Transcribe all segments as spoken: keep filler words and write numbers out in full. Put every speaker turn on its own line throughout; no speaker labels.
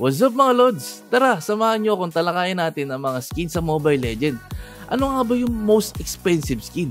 What's up mga Lods? Tara, samahan nyo akong talakayin natin ang mga skin sa Mobile Legends. Ano nga ba yung most expensive skin?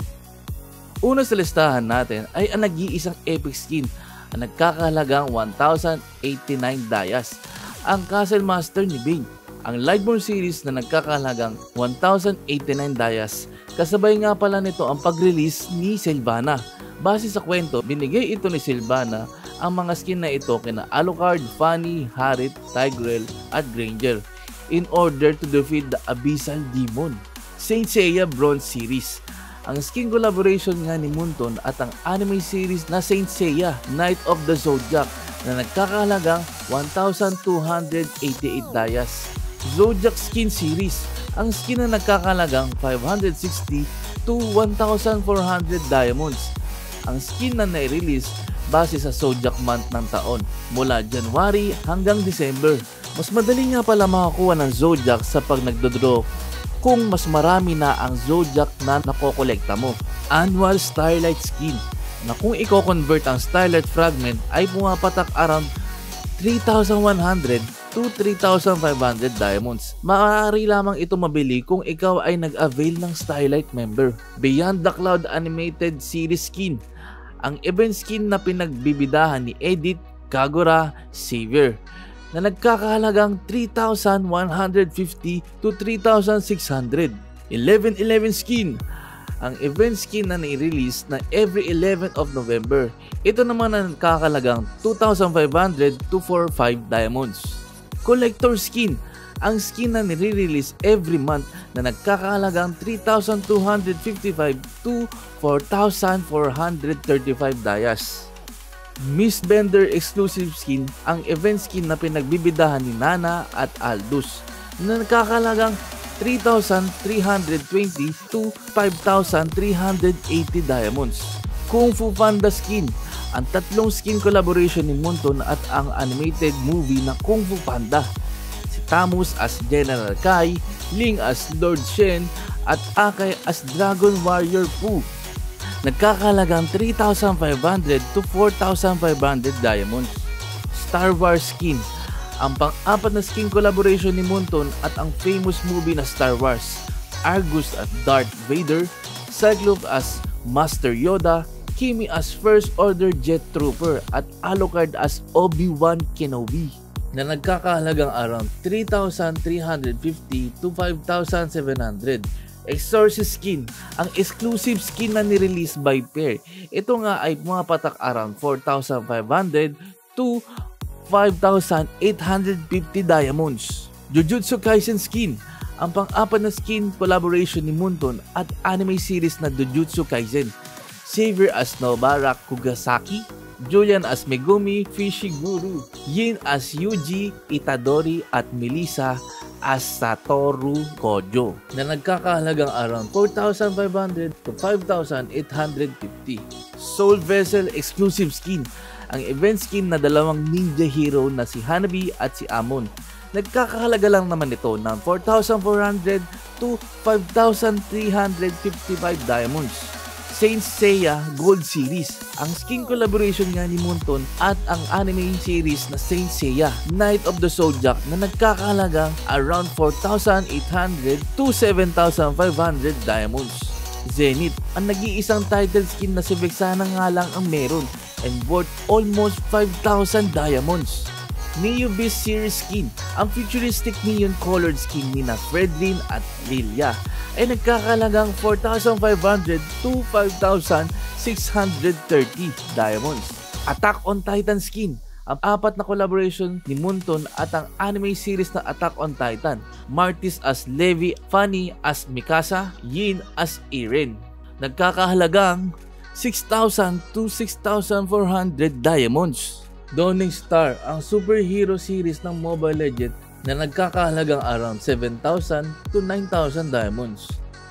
Una sa listahan natin ay ang nag-iisang epic skin ang nagkakahalagang one thousand eighty-nine dayas, ang Castle Master ni Bane. Ang Lightborn series na nagkakahalagang one thousand eighty-nine dayas, kasabay nga pala nito ang pag-release ni Sylvana. Base sa kwento, binigay ito ni Sylvana ang mga skin na ito kina Alucard, Fanny, Harit, Tigreal at Granger in order to defeat the Abyssal Demon. Saint Seiya Bronze Series. Ang skin collaboration nga ni Munton at ang anime series na Saint Seiya Knight of the Zodiac na nagkakahalagang one thousand two hundred eighty-eight dayas. Zodiac Skin Series. Ang skin na nagkakahalagang five hundred sixty to one thousand four hundred diamonds. Ang skin na nai-release base sa Zodiac month ng taon mula January hanggang December. Mas madali nga pala makakuha ng Zodiac sa pag nagdodraw kung mas marami na ang Zodiac na nakokolekta mo. Annual Starlight Skin na kung i-convert ang Starlight Fragment ay pumapatak around three thousand one hundred to three thousand five hundred diamonds. Maaari lamang ito mabili kung ikaw ay nag-avail ng Starlight member. Beyond the Cloud Animated Series Skin. Ang event skin na pinagbibidahan ni Edith Kagura Xavier na nagkakahalagang three thousand one hundred fifty to three thousand six hundred. eleven eleven Skin. Ang event skin na nai-release na every eleventh of November. Ito naman ang nagkakahalagang two thousand five hundred to four thousand five hundred diamonds. Collector Skin. Ang skin na nire-release every month na nagkakahalagang three thousand two hundred fifty-five to four thousand four hundred thirty-five dayas. Mistbender Exclusive Skin. Ang event skin na pinagbibidahan ni Nana at Aldous na nagkakahalagang three thousand three hundred twenty to five thousand three hundred eighty diamonds. Kung Fu Panda Skin. Ang tatlong skin collaboration ni Munton at ang animated movie na Kung Fu Panda. Si Tamus as General Kai, Ling as Lord Shen, at Akai as Dragon Warrior Pu. Nagkakahalagang three thousand five hundred to four thousand five hundred diamonds. Star Wars Skin. Ang pang-apat na skin collaboration ni Munton at ang famous movie na Star Wars. Argus as Darth Vader, Cyclops as Master Yoda, Kimi as First Order Jet Trooper, at Alucard as Obi-Wan Kenobi na nagkakahalagang around three thousand three hundred fifty to five thousand seven hundred. Exorcist Skin. Ang exclusive skin na ni-release by Pair. Ito nga ay pumapatak around four thousand five hundred to five thousand eight hundred fifty diamonds. Jujutsu Kaisen Skin. Ang pang-apat na skin collaboration ni Munton at anime series na Jujutsu Kaisen. Xavier as Nobara Kugasaki, Julian as Megumi Fishiguro, Yin as Yuji Itadori, at Melissa as Satoru Gojo na nagkakahalagang around four thousand five hundred to five thousand eight hundred fifty. Soul Vessel Exclusive Skin. Ang event skin na dalawang ninja hero na si Hanabi at si Amon. Nagkakahalaga lang naman ito ng four thousand four hundred to five thousand three hundred fifty-five diamonds. Saint Seiya Gold Series. Ang skin collaboration nga ni Munton at ang anime series na Saint Seiya Knight of the Zodiac na nagkakahalagang around four thousand eight hundred to seven thousand five hundred diamonds. Zenith. Ang nag-iisang title skin na si Vexana nga lang ang meron and worth almost five thousand diamonds. Neo Beast Series Skin. Ang futuristic neon colored skin ni na Fredlin at Lilia ay nagkakalagang four thousand five hundred to five thousand six hundred thirty diamonds. Attack on Titan Skin. Ang apat na collaboration ni Munton at ang anime series na Attack on Titan. Martis as Levi, Fanny as Mikasa, Yin as Eren. Nagkakahalagang six thousand to six thousand four hundred diamonds. Dawning Star, ang superhero series ng Mobile Legends na nagkakahalagang around seven thousand to nine thousand diamonds.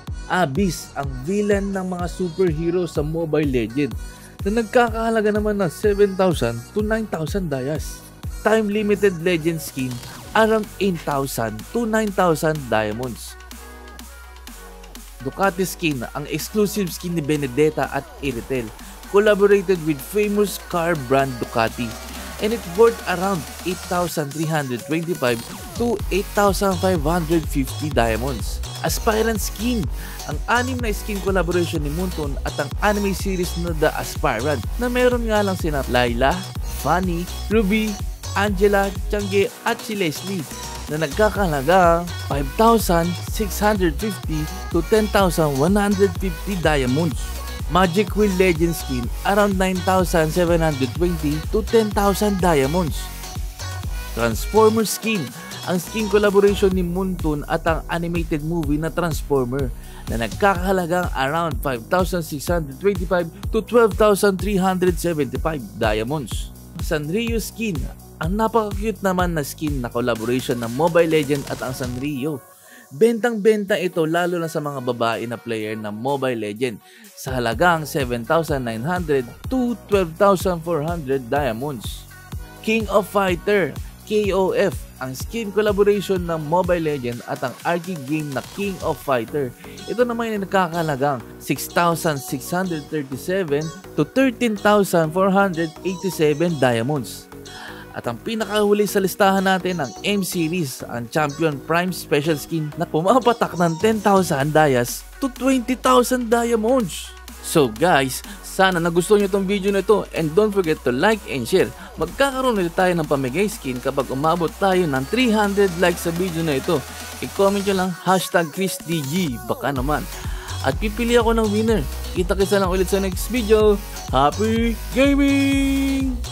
Abyss, ang villain ng mga superhero sa Mobile Legends na nagkakahalaga naman ng seven thousand to nine thousand dayas. Time Limited Legend Skin, around eight thousand to nine thousand diamonds. Ducati Skin, ang exclusive skin ni Benedetta at Iritel, collaborated with famous car brand Ducati. and it's worth around eight thousand three hundred twenty-five to eight thousand five hundred fifty diamonds. Aspirant skin, ang anim na skin collaboration ni Moonton at ang anime series na The Aspirant na meron nga lang sina Layla, Fanny, Ruby, Angela, Changge at si Leslie na nagkakalaga five thousand six hundred fifty to ten thousand one hundred fifty diamonds. Magic Wheel Legend skin around nine thousand seven hundred twenty to ten thousand diamonds. Transformer skin, ang skin collaboration ni Moonton at ang animated movie na Transformer na nagkakahalagang around five thousand six hundred twenty-five to twelve thousand three hundred seventy-five diamonds. Sanrio skin, ang napaka-cute naman na skin na collaboration ng Mobile Legends at ang Sanrio. Bentang-benta ito lalo na sa mga babae na player ng Mobile Legends sa halagang seven thousand nine hundred to twelve thousand four hundred diamonds. King of Fighter, K O F, ang skin collaboration ng Mobile Legends at ang arcade game na King of Fighter. Ito naman ay nagkakalagang six thousand six hundred thirty-seven to thirteen thousand four hundred eighty-seven diamonds. At ang pinakahuli sa listahan natin ang M-Series, ang Champion Prime Special Skin na pumapatak ng ten thousand dias to twenty thousand diamonds. So guys, sana nagustuhan nyo itong video na ito and don't forget to like and share. Magkakaroon ulit tayo ng pamigay skin kapag umabot tayo ng three hundred likes sa video na ito. I-comment nyo lang hashtag ChrisDG, baka naman. At pipili ako ng winner. Kita-kita lang ulit sa next video. Happy gaming!